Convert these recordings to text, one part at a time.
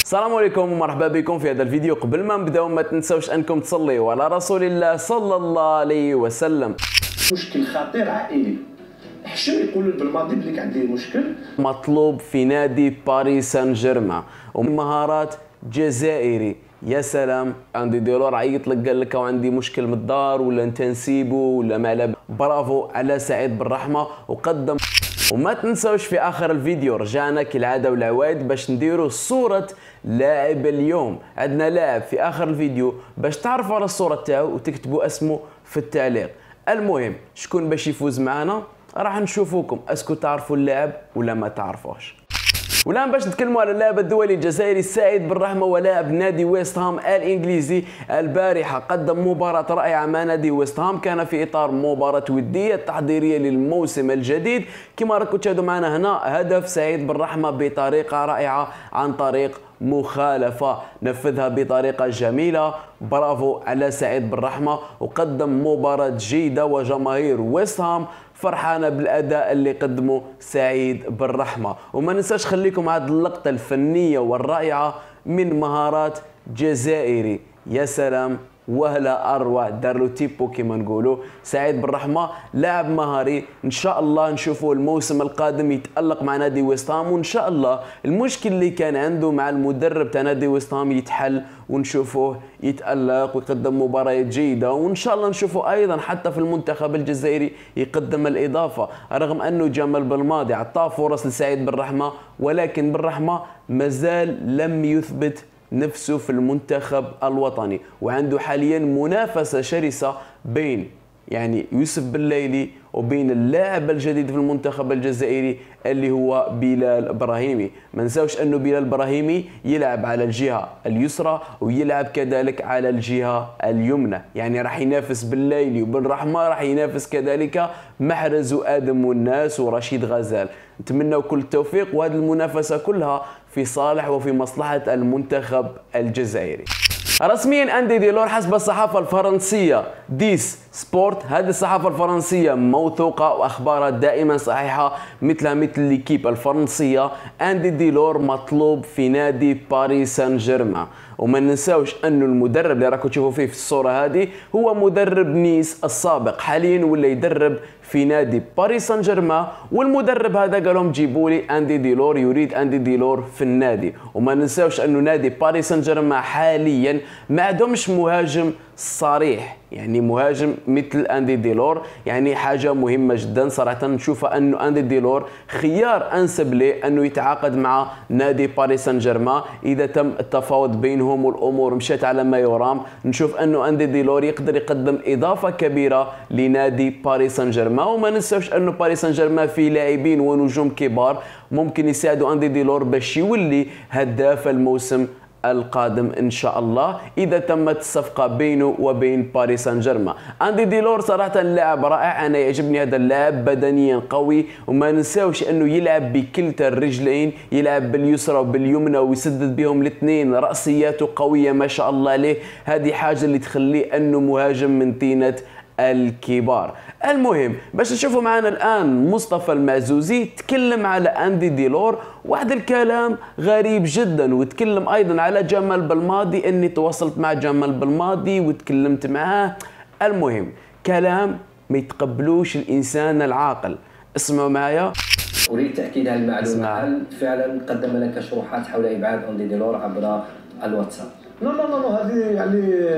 السلام عليكم ومرحبا بكم في هذا الفيديو. قبل ما نبداو ما تنسوش انكم تصليوا على رسول الله صلى الله عليه وسلم. مشكل خطير عائلي. حشم يقولوا بالماضي بليك عندي مشكل مطلوب في نادي باريس سان جيرمان ومهارات جزائري. يا سلام، عندي ديلور عيط لك قال لك عندي مشكل من الدار ولا انت نسيبو ولا ما. برافو على سعيد بالرحمه وقدم. وما تنسوش في اخر الفيديو رجعنا كالعاده والعوايد باش نديروا صوره لاعب اليوم. عندنا لاعب في اخر الفيديو باش تعرفوا على الصوره تاعو وتكتبوا اسمه في التعليق. المهم شكون باش يفوز معنا راح نشوفوكم اسكو تعرفوا اللاعب ولا ما تعرفوش. والان باش نتكلموا على اللاعب الدولي الجزائري سعيد بالرحمه ولاعب نادي ويست هام الانجليزي. البارحه قدم مباراه رائعه مع نادي ويست هام، كان في اطار مباراه وديه تحضيريه للموسم الجديد. كما راكم تشاهدوا معنا هنا هدف سعيد بالرحمه بطريقه رائعه عن طريق مخالفه نفذها بطريقه جميله. برافو على سعيد بالرحمه وقدم مباراه جيده وجماهير ويست هام فرحانه بالاداء اللي قدمه سعيد بالرحمه. وما ننساش خليكم هذه اللقطه الفنيه والرائعه من مهارات جزائري. يا سلام وهلا اروع، دار له تيبو كما نقولوا. سعيد بالرحمه لاعب مهاري، ان شاء الله نشوفه الموسم القادم يتالق مع نادي ويست هام، وان شاء الله المشكل اللي كان عنده مع المدرب تاع نادي ويست هام يتحل ونشوفوه يتالق ويقدم مباريات جيده، وان شاء الله نشوفه ايضا حتى في المنتخب الجزائري يقدم الاضافه. رغم انه جمال بالماضي عطاه فرص لسعيد بالرحمه، ولكن بالرحمه مازال لم يثبت نفسه في المنتخب الوطني، وعنده حاليا منافسة شرسة بين يوسف بالليلي وبين اللاعب الجديد في المنتخب الجزائري اللي هو بلال ابراهيمي. ما نساوش انه بلال ابراهيمي يلعب على الجهه اليسرى ويلعب كذلك على الجهه اليمنى، راح ينافس بالليلي وبن رحمه، راح ينافس كذلك محرز وادم والناس ورشيد غزال. نتمنى كل التوفيق، وهذه المنافسه كلها في صالح وفي مصلحه المنتخب الجزائري. رسميا اندي ديلور حسب الصحافه الفرنسيه ديس سبورت، هذه الصحافه الفرنسيه موثوقه واخبارها دائما صحيحه مثل ليكيب الفرنسيه. اندي ديلور مطلوب في نادي باريس سان جيرمان. وما ننساوش انه المدرب اللي راكم تشوفوا فيه في الصوره هذه هو مدرب نيس السابق، حاليا ولا يدرب في نادي باريس سان جيرمان. والمدرب هذا قال لهم جيبوا لي اندي ديلور، يريد اندي ديلور في النادي. وما ننساوش انه نادي باريس سان جيرمان حاليا ما عندهمش مهاجم صريح، مهاجم مثل اندي ديلور، حاجه مهمه جدا صراحه. نشوفها انه اندي ديلور خيار انسب له انه يتعاقد مع نادي باريس سان جيرمان اذا تم التفاوض بينهم والامور مشات على ما يرام. نشوف انه اندي ديلور يقدر يقدم اضافه كبيره لنادي باريس سان جيرمان. وما ننساوش انه باريس سان جيرمان فيه لاعبين ونجوم كبار ممكن يساعدوا اندي ديلور باش يولي هداف الموسم القادم ان شاء الله اذا تمت الصفقه بينه وبين باريس سان جيرمان. اندي ديلور صراحه لاعب رائع، انا يعجبني هذا اللاعب، بدنيا قوي. وما ننساوش انه يلعب بكلتا الرجلين، يلعب باليسرى وباليمنى ويسدد بهم الاثنين، راسياته قويه ما شاء الله عليه. هذه حاجه اللي تخليه انه مهاجم من طينه الكبار. المهم باش نشوفوا معنا الان مصطفى المعزوزي تكلم على اندي ديلور واحد الكلام غريب جدا، وتكلم ايضا على جمال بالماضي، اني تواصلت مع جمال بالماضي وتكلمت معاه. المهم كلام ما يتقبلوش الانسان العاقل. اسمعوا معايا. اريد تاكيد على المعلومه، هل فعلا قدم لك شروحات حول ابعاد اندي ديلور عبر الواتساب؟ لا هذه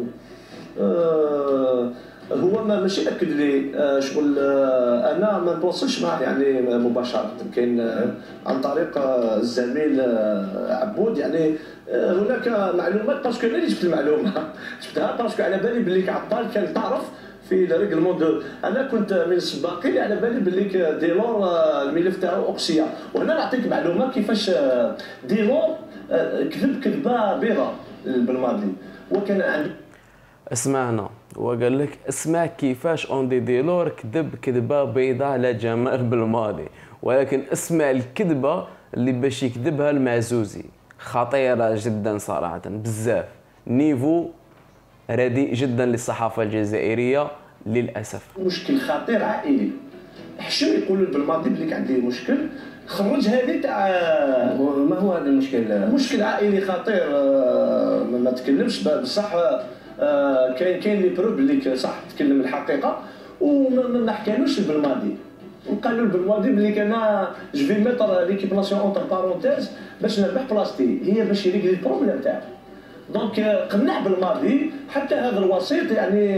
هو ماشي اكد لي شغل. انا ما نتواصلش معه مباشره، كاين عن طريق الزميل عبود. هناك معلومات باسكو انا اللي جبت المعلومه جبتها باسكو على بالي بليك عطال كان تعرف في ريغلمون. انا كنت من السباقين على بالي بليك ديلور الملف تاعو اوكسيا، وانا نعطيك معلومه كيفاش ديلور كذب كذبه بيضاء بالماضي. وكان عندي اسمعنا وقال لك اسمع كيفاش اندي ديلور كذب كذبه بيضاء على جمال بالماضي، ولكن اسمع الكذبه اللي باش يكذبها المعزوزي، خطيره جدا صراحه، بزاف نيفو رديء جدا للصحافه الجزائريه للاسف. مشكل خطير عائلي. حشم يقولوا بالماضي بليك عندي مشكل خرج هذه تاع. ما هو هذا المشكل؟ مشكل عائلي خطير. ما تكلمش بصح. كاين لي بروب اللي صح تكلم الحقيقه وما حكالوش بالماضي. وقالوا بالماضي بلي كان جو في ميتر ليكيبلاسيون اونتر بارونتيز باش نربح بلاصتي، هي باش يريقلي البروبليم تاعو. دونك قنع بالماضي حتى هذا الوسيط يعني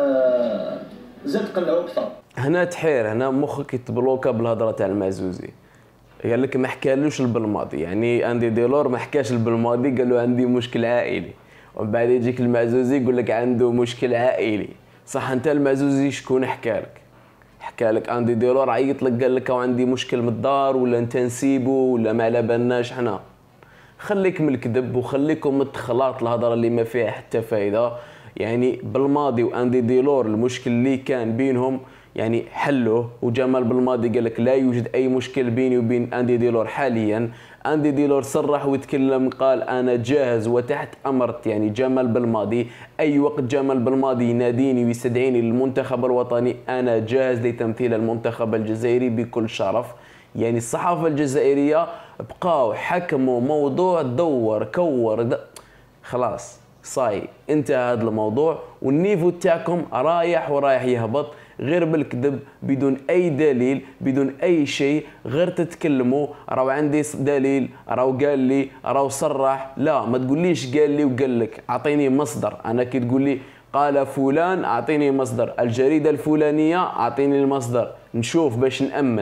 زاد قنعو اكثر. هنا تحير، هنا مخك يتبلوكا بالهضره تاع المعزوزي. قال لك ما حكالوش بالماضي، يعني اندي ديلور ما حكاش بالماضي، قال له عندي مشكل عائلي، ومن بعد يجيك المعزوزي يقول لك عنده مشكل عائلي. صح انت المعزوزي شكون حكالك؟ حكالك اندي ديلور عيط لك قال لك عندي مشكل من الدار، ولا انت نسيبو، ولا ما على بالناش حنا. خليك من الكذب وخليكم من التخلاط الهضره اللي ما فيها حتى فايده. يعني بالماضي واندي ديلور المشكل اللي كان بينهم يعني حلوه، وجمال بالماضي قال لك لا يوجد اي مشكل بيني وبين اندي ديلور حاليا. اندي ديلور صرح وتكلم قال انا جاهز وتحت امرت يعني جمال بالماضي، اي وقت جمال بالماضي يناديني ويستدعيني للمنتخب الوطني انا جاهز لتمثيل المنتخب الجزائري بكل شرف. يعني الصحافه الجزائريه بقاو حكموا موضوع دور كور خلاص صاي انتهى هذا الموضوع، والنيفو تاعكم رايح يهبط غير بالكذب بدون اي دليل بدون اي شيء، غير تتكلموا راهو عندي دليل راهو قال لي راهو صرح. لا ما تقوليش قال لي وقال لك، اعطيني مصدر. انا كي تقول لي قال فلان اعطيني مصدر، الجريده الفلانيه اعطيني المصدر نشوف باش نامن.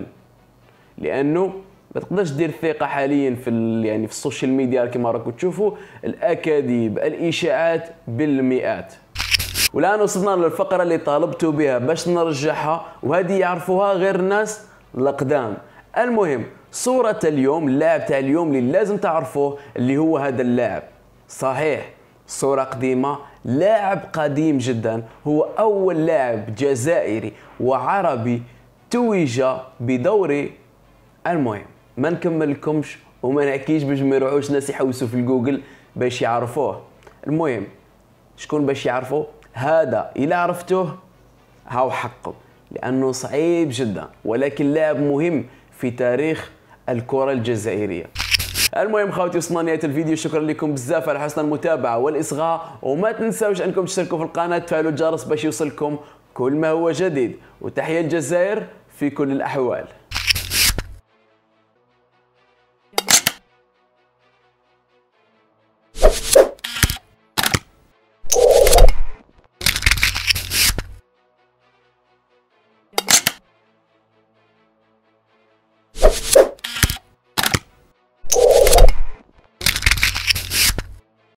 لانه ما تقدرش دير الثقه حاليا في يعني في السوشيال ميديا كما راكم تشوفوا، الاكاذيب الاشاعات بالمئات. والان وصلنا للفقره اللي طالبتوا بها باش نرجعها، وهذه يعرفوها غير الناس القدام. المهم صوره اليوم، اللاعب تاع اليوم اللي لازم تعرفوه اللي هو هذا اللاعب. صحيح صوره قديمه، لاعب قديم جدا، هو اول لاعب جزائري وعربي توج بدوري. المهم ما نكملكمش وما نحكيش باش ما يروحوش ناس يحوسوا في الجوجل باش يعرفوه. المهم شكون باش يعرفوه؟ هذا إذا عرفتوه هاو حقه، لأنه صعيب جدا ولكن لاعب مهم في تاريخ الكرة الجزائرية. المهم خوتي وصلنا نهاية الفيديو، شكرا لكم بزاف على حسن المتابعة والإصغاء، وما تنسوش أنكم تشتركوا في القناة تفعلوا الجرس باش يوصلكم كل ما هو جديد، وتحية الجزائر في كل الأحوال.